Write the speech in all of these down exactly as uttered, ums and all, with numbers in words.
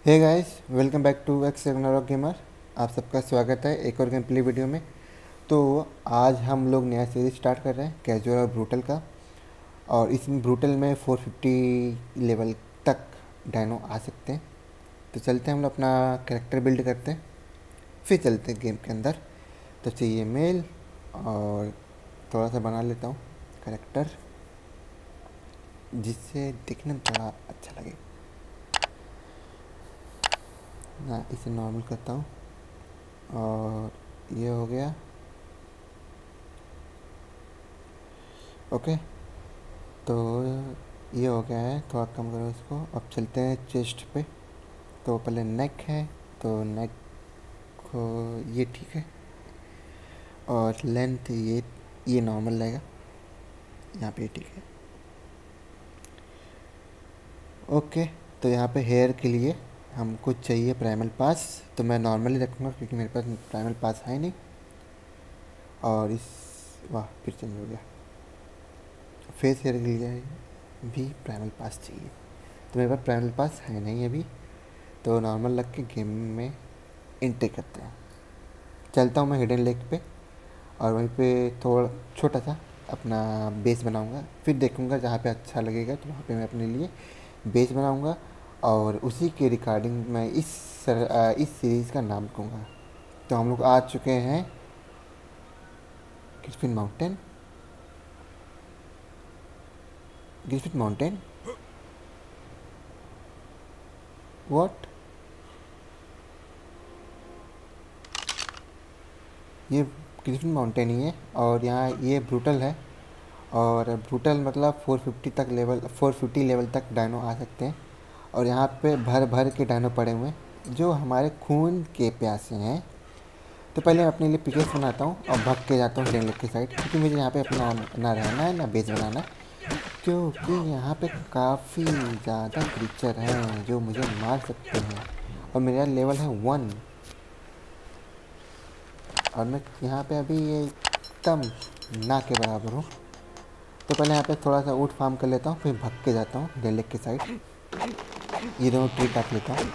Hey guys, welcome back to X rock gamer. आप सबका स्वागत है एक और गेम प्ले वीडियो में। तो आज हम लोग नया सीरीज स्टार्ट कर रहे हैं कैजुअल और ब्रूटल का। और इस ब्रूटल में फोर फिफ्टी लेवल तक डायनो आ सकते हैं। तो चलते हैं, हम लोग अपना कैरेक्टर बिल्ड करते हैं, फिर चलते हैं गेम के अंदर। तो चाहिए मेल, और थोड़ा सा बना लेता हूँ कैरेक्टर जिससे दिखने में थोड़ा अच्छा लगे ना। इसे नॉर्मल करता हूँ और ये हो गया। ओके, तो ये हो गया है, थोड़ा कम करो इसको। अब चलते हैं चेस्ट पे। तो पहले नेक है, तो नेक को ये ठीक है, और लेंथ ये ये नॉर्मल रहेगा, यहाँ पे ठीक है। ओके, तो यहाँ पे हेयर के लिए हमको चाहिए प्राइमल पास। तो मैं नॉर्मली रखूँगा क्योंकि मेरे पास प्राइमल पास है नहीं। और इस वाह, फिर चेंज हो गया। फेस हेयर के लिए भी प्राइमल पास चाहिए, तो मेरे पास प्राइमल पास है नहीं अभी। तो नॉर्मल रख के गेम में एंट्री करते हैं। चलता हूँ मैं हिडन लेक पे, और वहीं पे थोड़ा छोटा सा अपना बेस बनाऊँगा। फिर देखूँगा जहाँ पे अच्छा लगेगा तो वहाँ पे मैं अपने लिए बेस बनाऊँगा, और उसी के रिकॉर्डिंग मैं इस सर, आ, इस सीरीज़ का नाम रखूँगा। तो हम लोग आ चुके हैं Griffin Mountain. Griffin Mountain what? ये ग्रिफिन माउंटेन ही है, और यहाँ ये ब्रूटल है। और ब्रूटल मतलब फोर फिफ्टी तक लेवल फोर फिफ्टी लेवल तक डायनो आ सकते हैं। और यहाँ पे भर भर के डायनो पड़े हुए हैं जो हमारे खून के प्यासे हैं। तो पहले मैं अपने लिए पिकेस बनाता हूँ और भाग के जाता हूँ हिडन लेक की साइड, क्योंकि मुझे यहाँ पे अपना ना रहना है ना बेस बनाना है। क्योंकि यहाँ पे काफ़ी ज़्यादा क्रीचर हैं जो मुझे मार सकते हैं, और मेरा लेवल है वन। और मैं यहाँ पे अभी ये एकदम ना के बराबर हूँ। तो पहले यहाँ पे थोड़ा सा ऊँट फार्म कर लेता हूँ, फिर भग के जाता हूँ हिडन लेक की साइड। ये दोनों ट्री काट लेता हूँ,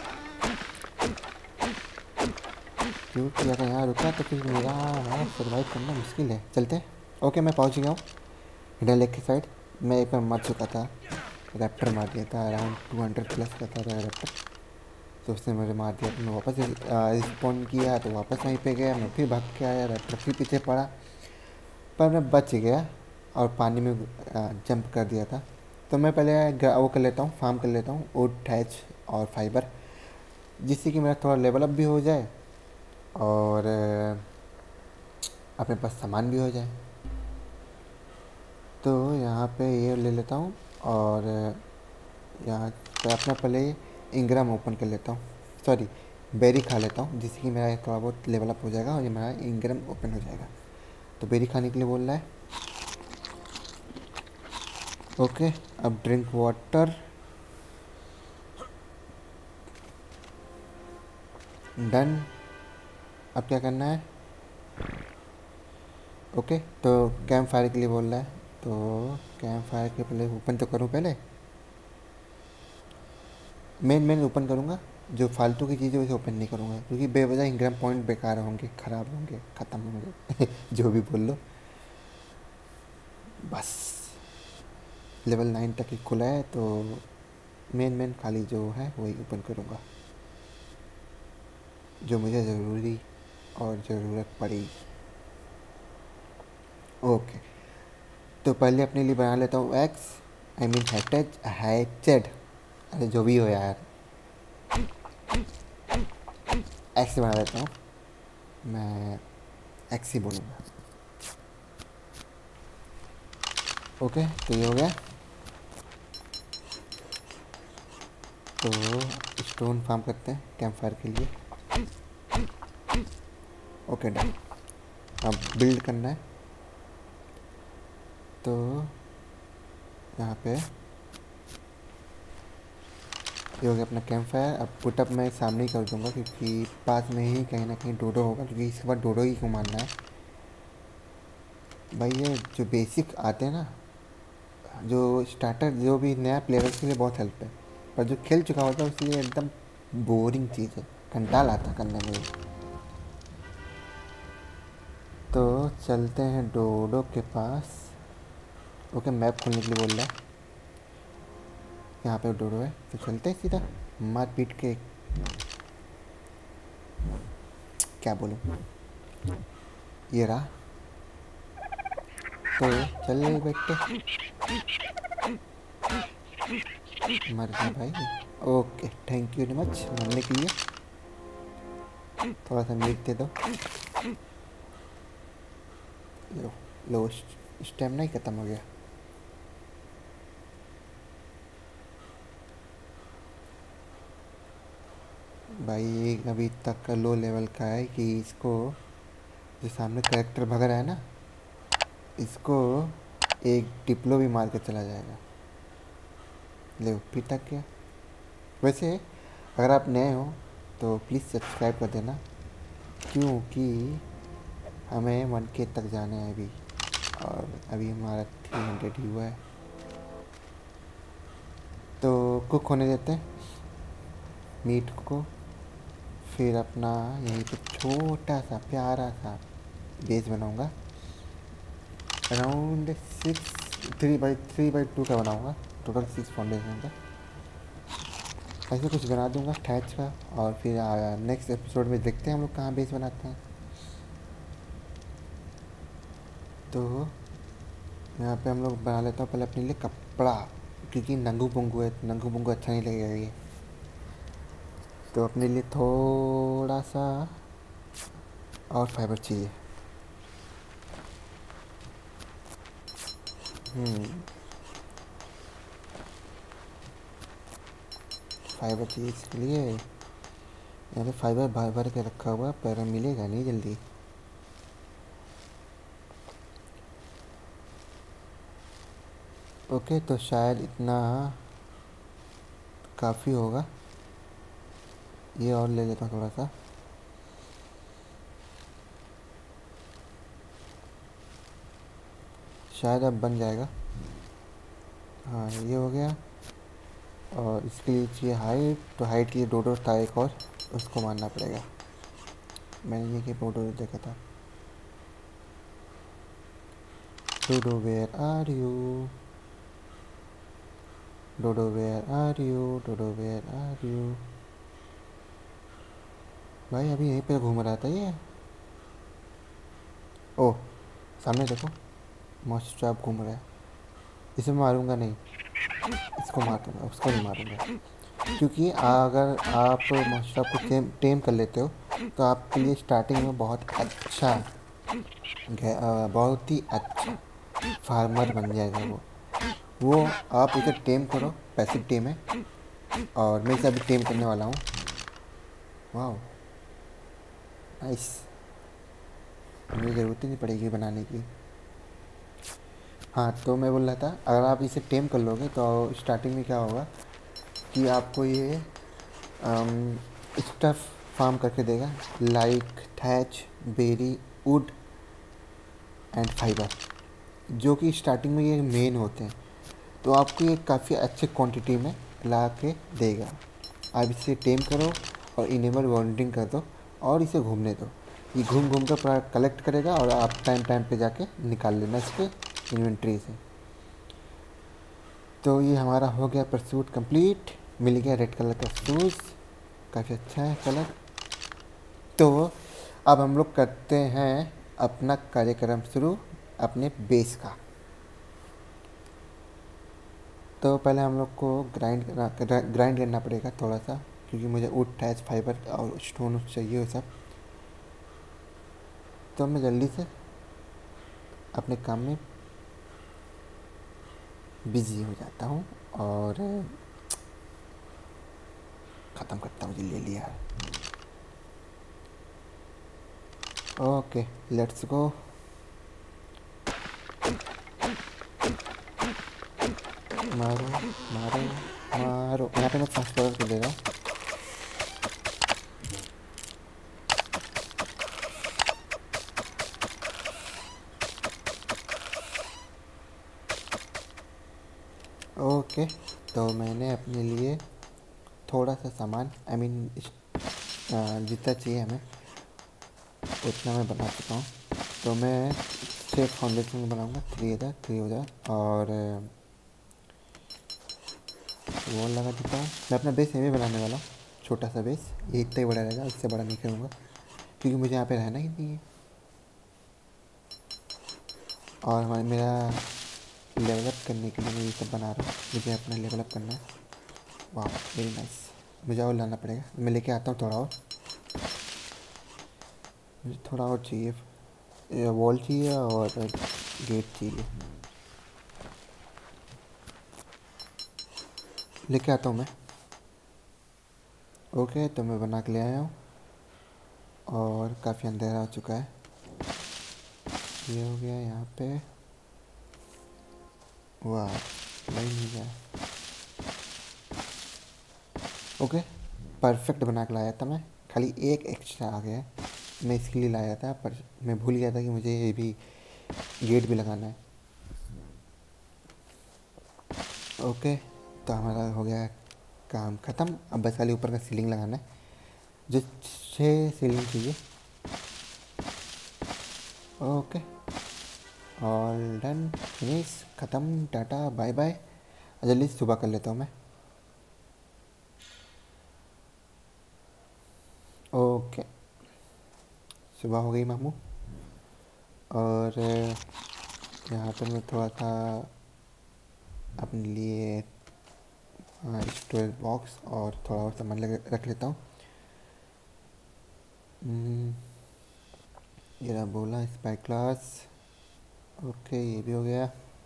क्योंकि अगर यहाँ रुका तो फिर मेरा सर्वाइव करना मुश्किल है। चलते हैं। ओके, मैं पहुँच गया हूँ हिडन लेक की साइड। मैं एक बार मर चुका था, रैप्टर मार दिया था, अराउंड टू हंड्रेड प्लस का था रैप्टर। तो उसने मुझे मार दिया, तो मैं वापस रिस्पॉन्ड किया, तो वापस वहीं पे गया। मैं फिर भाग के आया, रैप्टर फिर पीछे पड़ा, पर मैं बच गया और पानी में जंप कर दिया था। तो मैं पहले वो कर लेता हूँ, फार्म कर लेता हूँ वुड, थैच और फाइबर, जिससे कि मेरा थोड़ा लेवल अप भी हो जाए और अपने पास सामान भी हो जाए। तो यहाँ पे ये ले लेता हूँ, और यहाँ पे अपना पहले इंग्राम ओपन कर लेता हूँ, सॉरी बेरी खा लेता हूँ, जिससे कि मेरा थोड़ा बहुत लेवल अप हो जाएगा और ये मेरा इंग्राम ओपन हो जाएगा। तो बेरी खाने के लिए बोल रहा है। ओके, अब ड्रिंक वाटर डन। अब क्या करना है? ओके, तो कैंप फायर के लिए बोल रहा है, तो कैंप फायर के पहले ओपन तो करूँ। पहले मेन मेन ओपन करूँगा, जो फालतू की चीज़ें उसे ओपन नहीं करूँगा, क्योंकि बेवजह इंग्राम पॉइंट बेकार होंगे, ख़राब होंगे, ख़त्म होंगे जो भी बोल लो। बस लेवल नाइन तक ही खुला है, तो मेन मेन खाली जो है वही ओपन करूँगा, जो मुझे ज़रूरी और ज़रूरत पड़ेगी। ओके, तो पहले अपने लिए बना लेता हूँ एक्स, आई मीन हैटेज हैचेड, अरे जो भी हो यार, एक्स से बना लेता हूँ, मैं एक्स ही बोलूँगा। ओके, तो ये हो गया। तो स्टोन फार्म करते हैं कैंप फायर के लिए। Okay done. अब बिल्ड करना है, तो यहाँ पे ये हो गया अपना कैंप फायर। अब पुटअप मैं सामने ही कर दूँगा, क्योंकि पास में ही कहीं ना कहीं डोडो होगा, क्योंकि इसके बाद डोडो ही को मारना है भाई। ये जो बेसिक आते हैं ना, जो स्टार्टर, जो भी नया प्लेयर के लिए बहुत हेल्प है, पर जो खेल चुका होता है उसके लिए एकदम बोरिंग चीज़ है, कंटाल आता करने में। तो चलते हैं डोडो के पास। ओके, मैप खोलने के लिए बोल रहा है। यहाँ पे डोडो है तो चलते हैं सीधा, मार पीट के। क्या बोलूँ, ये रहा। तो चल रहे बेटे, मर गया भाई। Okay, thank you very much मरने के लिए। थोड़ा सा मीट दे दो। लो लो, स्टेमिना ही ख़त्म हो गया। भाई ये अभी तक का लो लेवल का है कि इसको, जो सामने कैरेक्टर भग रहा है ना, इसको एक डिप्लो भी मार के चला जाएगा। ले पीटा क्या। वैसे अगर आप नए हो तो प्लीज़ सब्सक्राइब कर देना, क्योंकि हमें वन के तक जाना है अभी, और अभी हमारा थ्री हंड्रेड ही हुआ है। तो कुक होने देते हैं मीट को, फिर अपना यहीं पे छोटा सा प्यारा सा बेस बनाऊंगा। Around six three by three by two का बनाऊंगा, टोटल सिक्स फाउंडेशन का। ऐसे कुछ बना दूंगा टैच का, और फिर नेक्स्ट एपिसोड में देखते हैं हम लोग कहाँ बेस बनाते हैं। तो यहाँ पे हम लोग बना लेता हूँ पहले अपने लिए कपड़ा, क्योंकि नंगू पुंगू है, नंगू पुंगू अच्छा नहीं लगेगा ये। तो अपने लिए थोड़ा सा और फाइबर चाहिए। फाइबर चाहिए इसके लिए। यहाँ पे फाइबर भर भर के रखा हुआ पर मिलेगा नहीं जल्दी। ओके, तो शायद इतना काफ़ी होगा। ये और ले लेता हूँ थोड़ा सा। शायद अब बन जाएगा। हाँ, ये हो गया। और इसके लिए चाहिए हाइट, तो हाइट के लिए डोडो था एक और, उसको मारना पड़ेगा। मैंने ये कि डोडो देखा था। Dodo where are you, dodo where are you, dodo where are you. भाई अभी यहीं पे घूम रहा था ये। ओह, सामने देखो, मॉन्स्टर ट्रैप घूम रहा है। इसे मारूंगा नहीं, इसको मार दूंगा, उसको नहीं मारूंगा। क्योंकि अगर आप मॉन्स्टर ट्रैप को टेम टेम कर लेते हो तो आपके लिए स्टार्टिंग में बहुत अच्छा, बहुत ही अच्छा फार्मर बन जाएगा वो वो आप इसे टेम करो, पैसिव टेम है। और मैं इसे अभी टेम करने वाला हूँ। वाह नाइस, मुझे ज़रूरत ही नहीं पड़ेगी बनाने की। हाँ, तो मैं बोल रहा था, अगर आप इसे टेम कर लोगे तो स्टार्टिंग में क्या होगा कि आपको ये स्टफ़ फार्म करके देगा, like thatch, berry, wood and fibre, जो कि स्टार्टिंग में ये मेन होते हैं। तो आपको ये काफ़ी अच्छे क्वांटिटी में ला के देगा। आप इसे टेम करो और इनेबल वारंटिंग कर दो और इसे घूमने दो। ये घूम घूम कर पूरा कलेक्ट करेगा और आप टाइम टाइम पे जाके निकाल लेना इसके इन्वेंट्री से। तो ये हमारा हो गया परसूट कंप्लीट। मिल गया रेड कलर का शूज़, काफ़ी अच्छा है कलर। तो अब हम लोग करते हैं अपना कार्यक्रम शुरू अपने बेस का। तो पहले हम लोग को ग्राइंड करना ग्राइंड करना पड़ेगा थोड़ा सा, क्योंकि मुझे वुड टैच फाइबर और स्टोन चाहिए वो सब। तो मैं जल्दी से अपने काम में बिजी हो जाता हूँ और ख़त्म करता हूँ। ले लिया, ओके लेट्स गो। मारो मारो मारो, यहाँ पे मैं फास्ट फॉरवर्ड कर दे रहा हूँ। ओके, तो मैंने अपने लिए थोड़ा सा सामान आई I मीन mean, जितना चाहिए हमें उतना मैं बना चुका हूँ। तो मैं सिर्फ फाउंडेशन बनाऊँगा, थ्री हज़ार थ्री हज़ार और वॉल लगा देता हूँ। मैं अपना बेस यहीं बनाने वाला हूँ, छोटा सा बेस, ये इतना ही बड़ा रहेगा, इससे बड़ा नहीं करूँगा क्योंकि मुझे यहाँ पे रहना ही नहीं है। और हमारे मेरा लेवल अप करने के लिए मैं ये सब बना रहा हूँ, मुझे अपना लेवल अप करना है। वाह वेरी नाइस। मुझे और लाना पड़ेगा, मैं लेके आता हूँ थोड़ा और। मुझे थोड़ा और चाहिए, वॉल चाहिए और गेट चाहिए, लेके आता हूँ मैं। ओके तो मैं बना के ले आया हूँ और काफ़ी अंधेरा हो चुका है। ये हो गया यहाँ पे। वाह नहीं नहीं गया। ओके परफेक्ट बना के लाया था मैं, खाली एक एक्स्ट्रा आ गया, मैं इसके लिए लाया था पर मैं भूल गया था कि मुझे ये भी गेट भी लगाना है। ओके तो हमारा हो गया काम ख़त्म, अब बस खाली ऊपर का सीलिंग लगाना है, जो छः सीलिंग चाहिए। ओके ऑल डन फिनिश, ख़त्म, टाटा बाय बाय। जल्दी सुबह कर लेता हूँ मैं। ओके सुबह हो गई मामू। और यहाँ पर मैं थोड़ा सा अपने लिए स्टोरेज बॉक्स और थोड़ा और सामान लग रख लेता हूँ। ये रहा बोला स्पाई क्लास। ओके ये भी हो गया।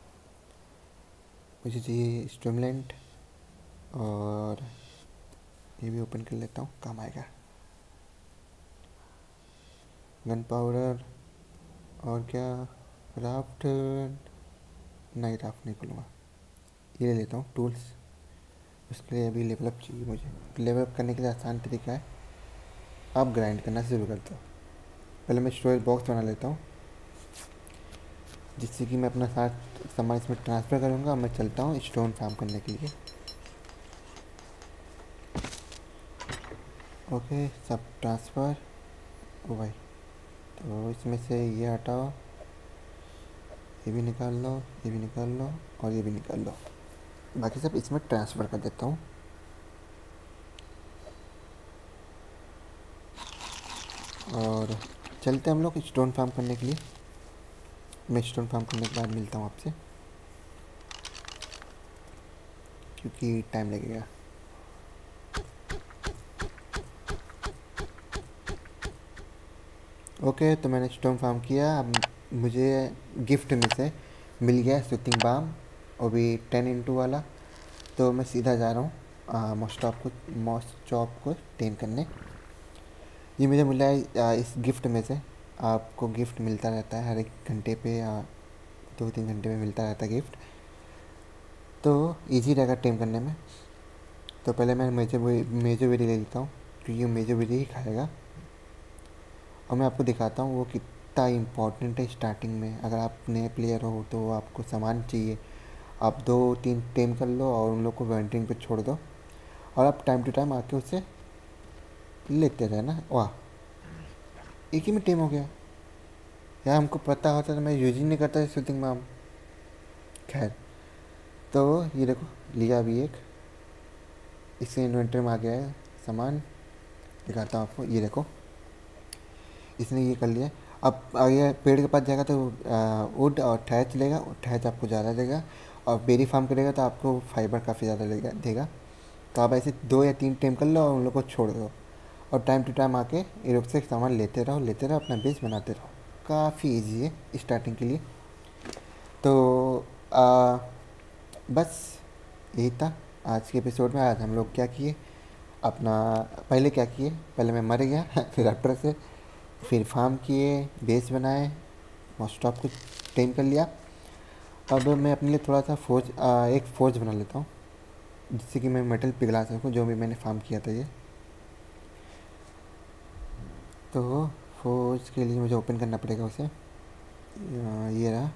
मुझे चाहिए स्टिमुलेंट और ये भी ओपन कर लेता हूँ, काम आएगा। गन पाउडर और क्या, राफ्ट नहीं, राफ्ट नहीं खोलूँगा, ये ले लेता हूँ टूल्स। उसके लिए अभी लेवल अप चाहिए मुझे। लेवल अप करने के लिए आसान तरीका है, आप ग्राइंड करना शुरू कर दो। पहले मैं स्टोरेज बॉक्स बना लेता हूँ जिससे कि मैं अपना साथ सामान इसमें ट्रांसफ़र करूँगा। मैं चलता हूँ स्टोन फार्म करने के लिए। ओके सब ट्रांसफ़र। ओ भाई तो इसमें से ये हटाओ, ये भी निकाल लो, ये भी निकाल लो और ये भी निकाल लो, बाकी सब इसमें ट्रांसफ़र कर देता हूँ। और चलते हम लोग स्टोन फार्म करने के लिए। मैं स्टोन फार्म करने के बाद मिलता हूँ आपसे क्योंकि टाइम लगेगा। ओके तो मैंने स्टोन फार्म किया। अब मुझे गिफ्ट में से मिल गया सूथिंग बाम, और भी टेन इंटू वाला। तो मैं सीधा जा रहा हूँ मॉस्टॉप को मॉस्टॉप को टेम करने। ये मुझे मिला है आ, इस गिफ्ट में से। आपको गिफ्ट मिलता रहता है हर एक घंटे पे या दो तीन घंटे में मिलता रहता है गिफ्ट, तो इजी रहेगा टेम करने में। तो पहले मैं मेजो मेजोवेरी ले लेता हूँ क्योंकि मेजोवेरी ही खाएगा। और मैं आपको दिखाता हूँ वो कितना इम्पोर्टेंट है स्टार्टिंग में। अगर आप नए प्लेयर हो तो आपको सामान चाहिए, आप दो तीन टेम कर लो और उन लोग को वेंटिंग पे छोड़ दो और आप टाइम टू टाइम आके उससे लेते रहना। वाह एक ही में टेम हो गया यार, हमको पता होता तो मैं यूज ही नहीं करता शूटिंग में हम। खैर तो ये देखो लिया अभी एक, इससे इन्वेंटरी में आ गया है सामान। दिखाता हूँ आपको, ये देखो इसने ये कर लिया। अब आगे पेड़ के पास जाएगा तो वुड और ठैच लेगा, ठैच आपको ज़्यादा देगा, और बेरी फार्म करेगा तो आपको फाइबर काफ़ी ज़्यादा लेगा देगा। तो आप ऐसे दो या तीन टाइम कर लो और उन लोग को छोड़ दो और टाइम टू टाइम आके ये लोग से सामान लेते रहो लेते रहो अपना बेस बनाते रहो। काफ़ी इजी है स्टार्टिंग के लिए। तो आ, बस यही था आज के एपिसोड में। आज हम लोग क्या किए अपना, पहले क्या किए, पहले मैं मर गया फिर अटर से, फिर फार्म किए, बेस बनाए, मॉस्टॉप को टेम कर लिया। अब मैं अपने लिए थोड़ा सा फोर्ज आ, एक फोर्ज बना लेता हूँ जिससे कि मैं मेटल पिघला सकूँ जो भी मैंने फार्म किया था ये। तो फोर्ज के लिए मुझे ओपन करना पड़ेगा उसे। ये रहा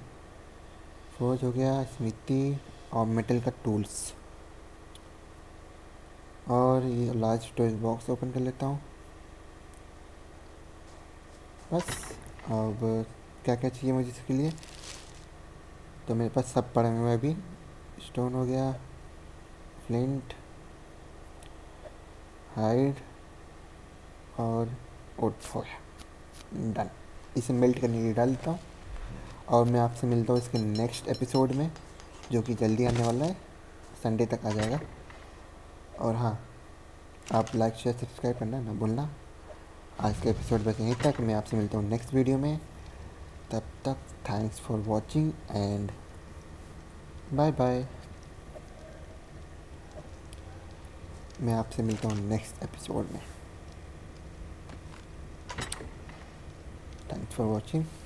फोर्ज हो गया, स्मिथी और मेटल का टूल्स। और ये लार्ज स्टोरेज बॉक्स ओपन कर लेता हूँ बस। अब क्या क्या चाहिए मुझे इसके लिए, तो मेरे पास सब पड़े हुए हैं अभी। स्टोन हो गया, फ्लिंट, हाइड और वुड हो गया, डन। इसे मेल्ट करने के लिए डाल देता हूँ और मैं आपसे मिलता हूँ इसके नेक्स्ट एपिसोड में, जो कि जल्दी आने वाला है, संडे तक आ जाएगा। और हाँ, आप लाइक शेयर सब्सक्राइब करना ना भूलना। आज का एपिसोड बस यहीं तक, मैं आपसे मिलता हूँ नेक्स्ट वीडियो में। तब तक thanks for watching and bye bye. मैं आपसे मिलता हूँ नेक्स्ट एपिसोड में। Thanks for watching.